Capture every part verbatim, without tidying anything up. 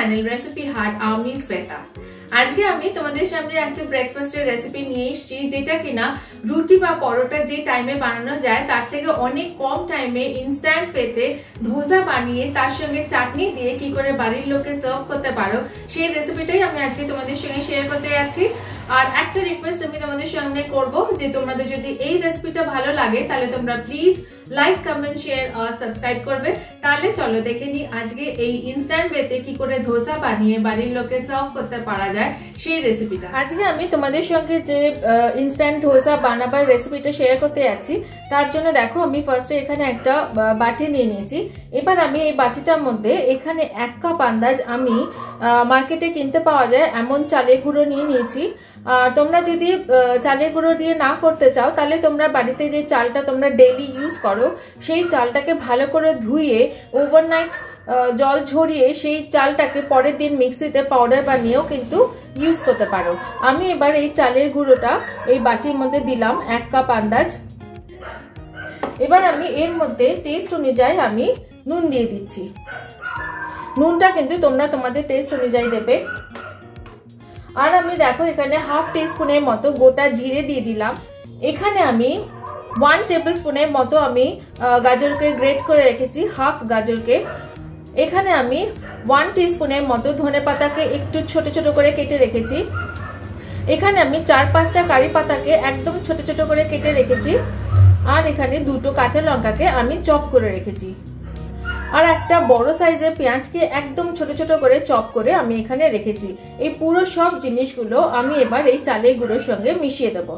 Channel recipe হাট। আমি শ্বেতা। আজকে আমি তোমাদের সামনে একটা ব্রেকফাস্টের রেসিপি নিয়ে এসেছি, যেটা কিনা রুটি বা পরোটা যে টাইমে বানানো যায় তার থেকে অনেক কম টাইমে ইনস্ট্যান্ট পেতে ধোসা বানিয়ে তার সঙ্গে চাটনি দিয়ে কি করে বাড়ির লোককে সার্ভ করতে পারো, সেই রেসিপিটাই আমি আজকে তোমাদের সঙ্গে শেয়ার করতে যাচ্ছি। আর একটা রিকোয়েস্ট আমি তোমাদের সঙ্গে করব, যে তোমাদের যদি এই রেসিপিটা ভালো লাগে তাহলে তোমরা প্লিজ লাইক, কমেন্ট, শেয়ার আর সাবস্ক্রাইব করবে। তাহলে চলো দেখে নি আজকে এই ইনস্ট্যান্ট ওয়েতে কি করে ধোসা বানিয়ে বাড়ির লোককে সার্ভ করতে পারা যায় সেই রেসিপিটা। আজকে আমি তোমাদের সঙ্গে যে ইনস্ট্যান্ট ধোসা বানাবার রেসিপিটা শেয়ার করতে যাচ্ছি, তার জন্য দেখো আমি ফার্স্টে এখানে একটা বাটি নিয়ে নিয়েছি। এবার আমি এই বাটিটার মধ্যে এখানে এক কাপ আন্দাজ আমি মার্কেটে কিনতে পাওয়া যায় এমন চালের গুঁড়ো নিয়ে নিয়েছি। আর তোমরা যদি চালের গুঁড়ো দিয়ে না করতে চাও, তাহলে তোমরা বাড়িতে যে চালটা তোমরা ডেইলি ইউজ করো সেই চালটাকে ভালো করে ধুয়ে ওভারনাইট জল ঝরিয়ে সেই চালটাকে পরের দিন মিক্সিতে পাউডার বানিয়েও কিন্তু ইউজ করতে পারো। আমি এবার এই চালের গুঁড়োটা এই বাটির মধ্যে দিলাম এক কাপ আন্দাজ। এবার আমি এর মধ্যে টেস্ট অনুযায়ী আমি নুন দিয়ে দিচ্ছি। নুনটা কিন্তু তোমরা তোমাদের টেস্ট অনুযায়ী দেবে। আর আমি দেখো এখানে হাফ টি স্পুনের মতো গোটা জিরে দিয়ে দিলাম। এখানে আমি ওয়ান টেবিল স্পুনের মতো আমি গাজরকে গ্রেট করে রেখেছি, হাফ গাজরকে। এখানে আমি ওয়ান টি স্পুনের মতো ধনেপাতাকে একটু ছোট ছোট করে কেটে রেখেছি। এখানে আমি চার পাঁচটা কারি পাতাকে একদম ছোট ছোট করে কেটে রেখেছি। আর এখানে দুটো কাঁচা লঙ্কাকে আমি চপ করে রেখেছি। আর একটা বড় সাইজের পেঁয়াজকে একদম ছোট ছোট করে চপ করে আমি এখানে রেখেছি। এই পুরো সব জিনিসগুলো আমি এবার এই চালের গুঁড়োর সঙ্গে মিশিয়ে দেব।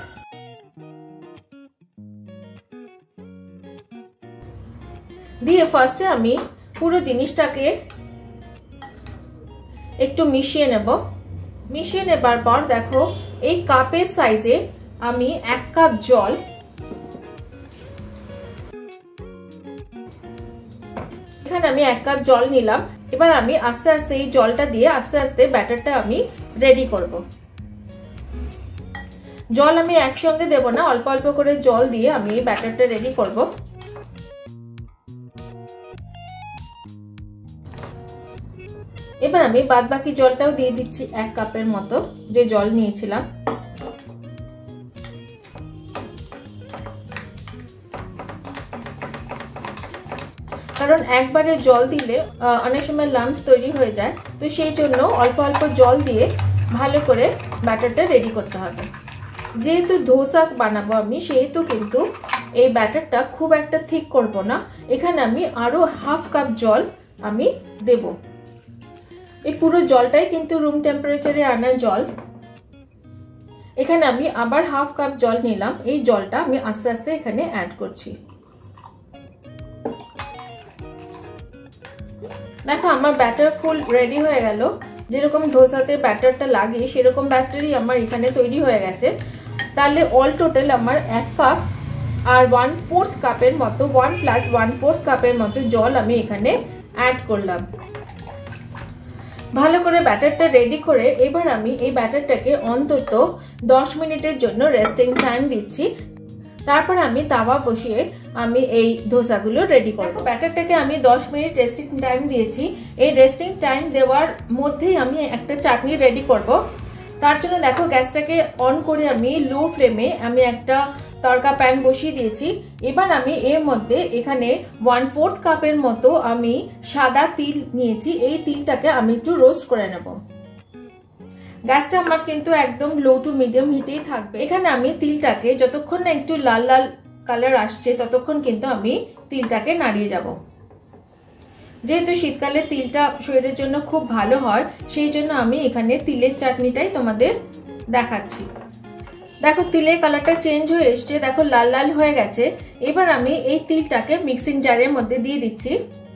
দিয়ে ফার্স্টে আমি পুরো জিনিসটাকে একটু মিশিয়ে নেব। মিশিয়ে নেবার পর দেখো এই কাপের সাইজে আমি এক কাপ জল, এখানে আমি এক কাপ জল নিলাম। এবার আমি আস্তে আস্তে এই জলটা দিয়ে আস্তে আস্তে ব্যাটারটা আমি রেডি করব। জল আমি একসঙ্গে দেব না, অল্প অল্প করে জল দিয়ে আমি এই ব্যাটারটা রেডি করব। এবার আমি বাদ বাকি জলটাও দিয়ে দিচ্ছি এক কাপের মতো, যে জল নিয়েছিলাম। কারণ একবারে জল দিলে অনেক সময় লাম্পস তৈরি হয়ে যায়, তো সেই জন্য অল্প অল্প জল দিয়ে ভালো করে ব্যাটারটা রেডি করতে হবে। যেহেতু ধোসা বানাবো আমি, সেহেতু কিন্তু এই ব্যাটারটা খুব একটা থিক করব না। এখানে আমি আরো হাফ কাপ জল আমি দেব। এই পুরো জলটাই কিন্তু রুম টেম্পারেচারে আনা জল। এখানে আমি আবার হাফ কাপ জল নিলাম। এই জলটা আমি আস্তে আস্তে এখানে অ্যাড করছি। দেখো আমার ব্যাটার ফুল রেডি হয়ে গেল। যেরকম ধোসাতে ব্যাটারটা লাগে সেরকম ব্যাটারই আমার এখানে তৈরি হয়ে গেছে। তাহলে অল টোটাল আমার এক কাপ আর ওয়ান ফোর্থ কাপের মতো, ওয়ান প্লাস ওয়ান ফোর্থ কাপের মতো জল আমি এখানে অ্যাড করলাম। ভালো করে ব্যাটারটা রেডি করে এবার আমি এই ব্যাটারটাকে অন্তত দশ মিনিটের জন্য রেস্টিং টাইম দিচ্ছি। তারপর আমি তাওয়া বসিয়ে আমি এই ধোসাগুলো রেডি করব। ব্যাটারটাকে আমি দশ মিনিট রেস্টিং টাইম দিয়েছি। এই রেস্টিং টাইম দেওয়ার মধ্যেই আমি একটা চাটনি রেডি করব। তার জন্য দেখো গ্যাসটাকে অন করে আমি লো ফ্লেমে আমি একটা তড়কা প্যান বসিয়ে দিয়েছি। এবার আমি এর মধ্যে এখানে ওয়ান ফোর্থ কাপের মতো আমি সাদা তিল নিয়েছি। এই তিলটাকে আমি একটু রোস্ট করে নেব। গ্যাসটা আমার কিন্তু একদম লো টু মিডিয়াম হিটেই থাকবে। এখানে আমি তিলটাকে যতক্ষণ না একটু লাল লাল কালার আসছে ততক্ষণ কিন্তু আমি তিলটাকে নাড়িয়ে যাব। যেহেতু শীতকালে তিলটা শরীরের জন্য খুব ভালো হয়, সেই জন্য আমি এখানে তিলের চাটনিটাই তোমাদের দেখাচ্ছি। দেখো তিলের কালারটা চেঞ্জ হয়ে এসছে, দেখো লাল লাল হয়ে গেছে। এবার আমি এই তিলটাকে মিক্সিং জারের মধ্যে দিয়ে দিচ্ছি।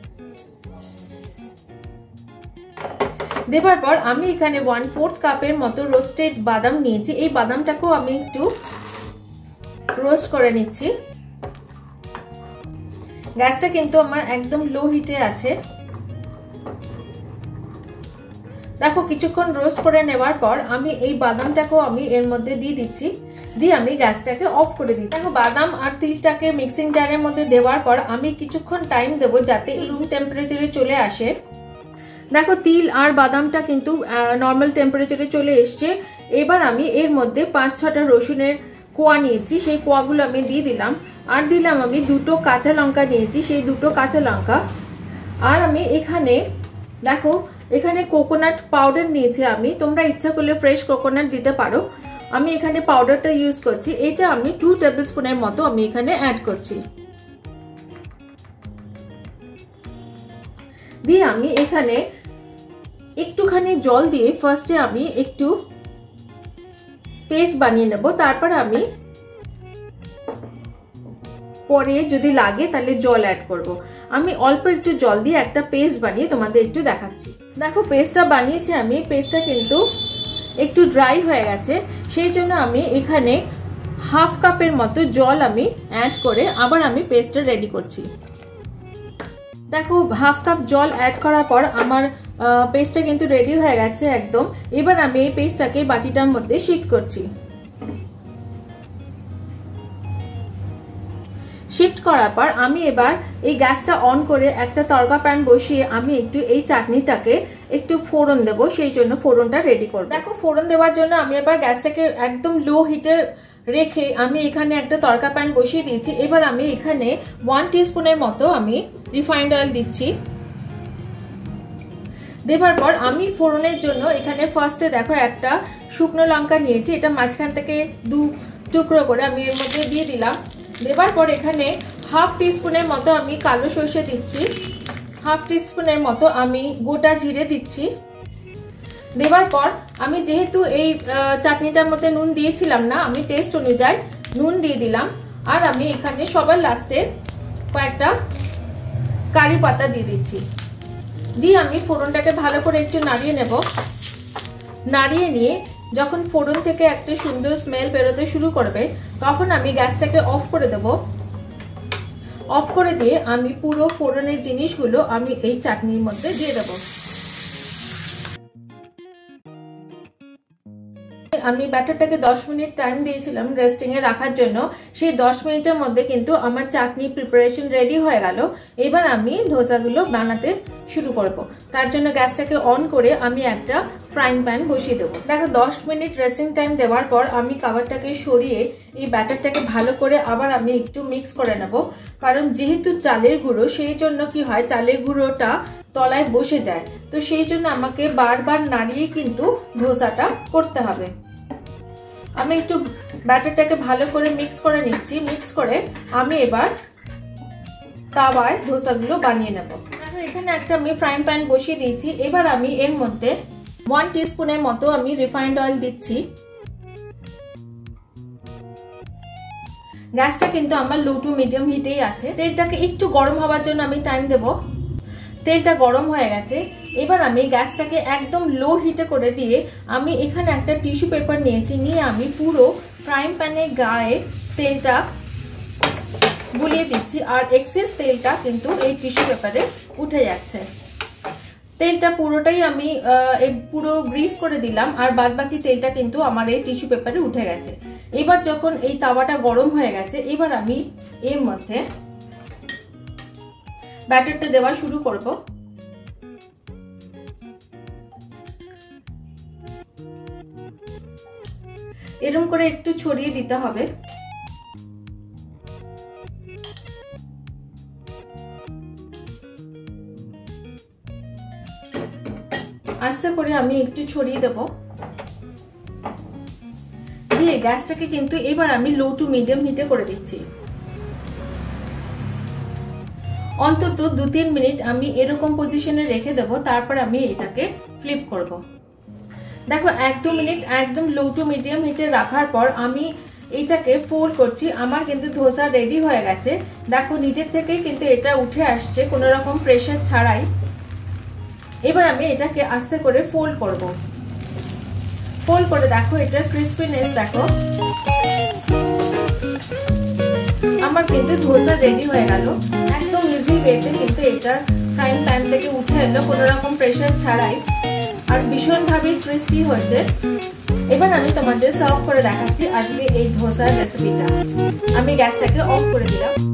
দেবার পর আমি এখানে ওয়ান ফোর্থ কাপের মতো রোস্টেড বাদাম নিয়েছি। এই বাদামটাকেও আমি একটু রোস্ট করে নিচ্ছি। গ্যাসটা কিন্তু আমার একদম লো হিটে আছে। দেখো কিছুক্ষণ রোস্ট করে নেওয়ার পর আমি এই বাদামটাকেও আমি এর মধ্যে দিয়ে দিচ্ছি। দিয়ে আমি গ্যাসটাকে অফ করে দিই। দেখো বাদাম আর তিলটাকে মিক্সিং জারের মধ্যে দেওয়ার পর আমি কিছুক্ষণ টাইম দেবো যাতে রুম টেম্পারেচারে চলে আসে। দেখো তিল আর বাদামটা কিন্তু নর্মাল টেম্পারেচারে চলে এসছে। এবার আমি এর মধ্যে পাঁচ ছটা রসুনের কোয়া নিয়েছি, সেই কোয়াগুলো আমি দিয়ে দিলাম। আর দিলাম আমি দুটো কাঁচা লঙ্কা নিয়েছি, সেই দুটো কাঁচা লঙ্কা। আর আমি এখানে দেখো এখানে কোকোনাট পাউডার নিয়েছি আমি, তোমরা ইচ্ছা করলে ফ্রেশ কোকোনাট দিতে পারো। আমি এখানে পাউডারটা ইউজ করছি, এটা আমি টু টেবিল স্পুনের মতো আমি এখানে অ্যাড করছি। দিয়ে আমি এখানে একটুখানি জল দিয়ে ফার্স্টে আমি একটু পেস্ট বানিয়ে নেব, তারপর আমি পরে যদি লাগে তাহলে জল অ্যাড করব। আমি অল্প একটু জল দিয়ে একটা পেস্ট বানিয়ে তোমাদের একটু দেখাচ্ছি। দেখো পেস্টটা বানিয়েছি আমি, পেস্টটা কিন্তু একটু ড্রাই হয়ে গেছে, সেই জন্য আমি এখানে হাফ কাপের মতো জল আমি অ্যাড করে আবার আমি পেস্টটা রেডি করছি। দেখো হাফ কাপ জল অ্যাড করার পর আমার পেস্টটা কিন্তু রেডি হয়ে গেছে একদম। এবার আমি এই পেস্টটাকে বাটিটার মধ্যে শিফট করছি। শিফট করার পর আমি এবার এই গ্যাসটা অন করে একটা তড়কা প্যান বসিয়ে আমি একটু এই চাটনিটাকে একটু ফোড়ন দেব, সেই জন্য ফোড়নটা রেডি করব। দেখো ফোড়ন দেওয়ার জন্য আমি এবার গ্যাসটাকে একদম লো হিটে রেখে আমি এখানে একটা তড়কা প্যান বসিয়ে দিয়েছি। এবার আমি এখানে ওয়ান টিস্পুনের মতো আমি রিফাইন্ড অয়েল দিচ্ছি। দেবার পর আমি ফোড়নের জন্য এখানে ফার্স্টে দেখো একটা শুকনো লঙ্কা নিয়েছি, এটা মাঝখান থেকে দু টুকরো করে আমি এর মধ্যে দিয়ে দিলাম। দেবার পর এখানে হাফ টিস্পুনের মতো আমি কালো সর্ষে দিচ্ছি, হাফ টিস্পুনের মতো আমি গোটা জিরে দিচ্ছি। দেবার পর আমি যেহেতু এই চাটনিটার মধ্যে নুন দিয়েছিলাম না, আমি টেস্ট অনুযায়ী নুন দিয়ে দিলাম। আর আমি এখানে সবার লাস্টে কয়েকটা কারি পাতা দিয়ে দিচ্ছি। দিয়ে আমি ফোড়নটাকে ভালো করে একটু নাড়িয়ে নেব। নাড়িয়ে নিয়ে যখন ফোড়ন থেকে একটা সুন্দর স্মেল বেরোতে শুরু করবে, তখন আমি গ্যাসটাকে অফ করে দেব। অফ করে দিয়ে আমি পুরো ফোড়নের জিনিসগুলো আমি এই চাটনির মধ্যে দিয়ে দেব। আমি ব্যাটারটাকে দশ মিনিট টাইম দিয়েছিলাম রেস্টিং এ রাখার জন্য, সেই দশ মিনিটের মধ্যে কিন্তু আমার চাটনি প্রিপারেশন রেডি হয়ে গেল। এবার আমি ধোসাগুলো বানাতে শুরু করব। তার জন্য গ্যাসটাকে অন করে আমি একটা ফ্রাইং প্যান বসিয়ে দেবো। দেখো দশ মিনিট রেস্টিং টাইম দেওয়ার পর আমি কভারটাকে সরিয়ে এই ব্যাটারটাকে ভালো করে আবার আমি একটু মিক্স করে নেব। কারণ যেহেতু চালের গুঁড়ো, সেই জন্য কি হয় চালের গুঁড়োটা তলায় বসে যায়, তো সেই জন্য আমাকে বারবার নাড়িয়ে কিন্তু ধোসাটা করতে হবে। আমি একটু ব্যাটারটাকে ভালো করে মিক্স করে নিচ্ছি। মিক্স করে আমি এবার তাওয়ায় ধোসাগুলো বানিয়ে নেব। এখানে একটা আমি ফ্রাইং প্যান বসিয়ে দিয়েছি। এবার আমি এর মধ্যে ওয়ান টিস্পুনের মতো আমি রিফাইন্ড অয়েল দিচ্ছি। গ্যাসটা কিন্তু আমার লো টু মিডিয়াম হিটেই আছে। তেলটাকে একটু গরম হওয়ার জন্য আমি টাইম দেব। তেলটা গরম হয়ে গেছে। এবার আমি গ্যাসটাকে একদম লো হিটে করে দিয়ে আমি এখানে একটা টিস্যু পেপার নিয়েছি, নিয়ে আমি পুরো ফ্রাইং প্যানের গায়ে তেলটা বুলিয়ে দিচ্ছি। আর এক্সেস তেলটা কিন্তু এই টিস্যু পেপারে উঠে যাচ্ছে। তেলটা পুরোটাই আমি পুরো গ্রিস করে দিলাম, আর বাদ বাকি তেলটা কিন্তু আমার এই টিস্যু পেপারে উঠে গেছে। এবার যখন এই তাওয়াটা গরম হয়ে গেছে, এবার আমি এর মধ্যে ব্যাটারটা দেওয়া শুরু করব। এরকম করে একটু ছড়িয়ে দিতে হবে। আস্তে করে আমি একটু ছড়িয়ে দেব। দিয়ে গ্যাসটাকে কিন্তু এবার আমি লো টু মিডিয়াম হিটে করে দিচ্ছি। অন্তত দু তিন মিনিট আমি এরকম পজিশনে রেখে দেব, তারপর আমি এটাকে ফ্লিপ করব। দেখো এক দু মিনিট একদম লো টু মিডিয়াম হিটে রাখার পর আমি এটাকে ফোল্ড করছি। আমার কিন্তু ধোসা রেডি হয়ে গেছে। দেখো নিজের থেকেই কিন্তু এটা উঠে আসছে কোনো রকম প্রেসার ছাড়াই। এবার আমি এটাকে আস্তে করে ফোল্ড করব। ফোল্ড করে দেখো এটা ক্রিসপিনেস দেখো। আমার কিন্তু ধোসা রেডি হয়ে গেল। একদম ইজি ওয়েতে কিন্তু এটা ফ্রাইং প্যান থেকে উঠে এলো কোনো রকম প্রেসার ছাড়াই, আর ভীষণভাবে ক্রিসপি হয়েছে। এবার আমি তোমাদের সার্ভ করে দেখাচ্ছি আজকে এই ধোসার রেসিপিটা। আমি গ্যাসটাকে অফ করে দিলাম।